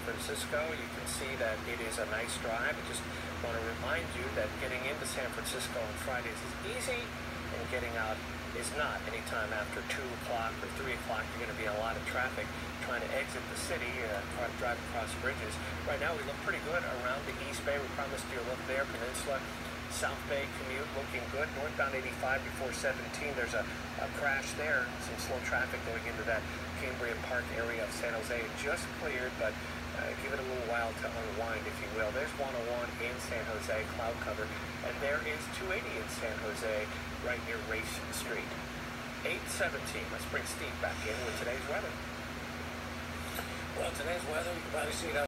Francisco. You can see that it is a nice drive. I just want to remind you that getting into San Francisco on Fridays is easy, and getting out is not. Anytime after 2 o'clock or 3 o'clock, you're going to be in a lot of traffic trying to exit the city, drive across bridges. Right now, we look pretty good around the East Bay. We promised you a look there. Peninsula, South Bay commute looking good. Northbound 85 before 17. There's a crash there. Some slow traffic going into that Cambrian Park area of San Jose. It just cleared, but give it a little while to unwind, if you will. There's 101 in San Jose, cloud cover. And there is 280 in San Jose, right near Race Street. 8:17. Let's bring Steve back in with today's weather. Well, today's weather, you can probably see it out